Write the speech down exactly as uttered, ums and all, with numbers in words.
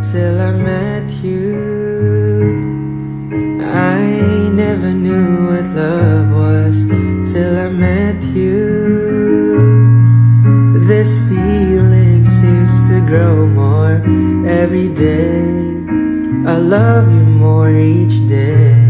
till I met you. I never knew what love was till I met you. This feeling seems to grow more every day. I love you more each day.